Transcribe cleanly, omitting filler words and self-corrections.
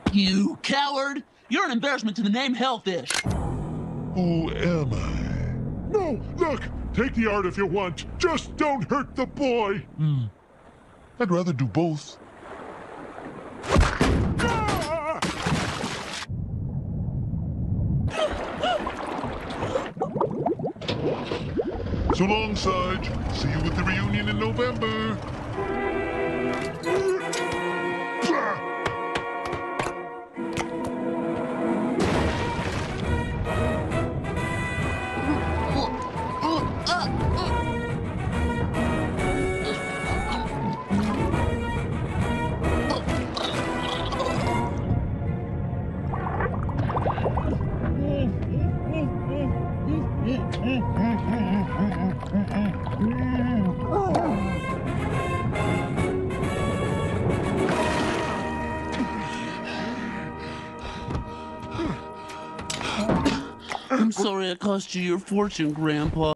You coward! You're an embarrassment to the name Hellfish. Who am I? No, look! Take the art if you want. Just don't hurt the boy. I'd rather do both. Ah! So long, Sarge. See you at the reunion in November. I'm sorry I cost you your fortune, Grandpa.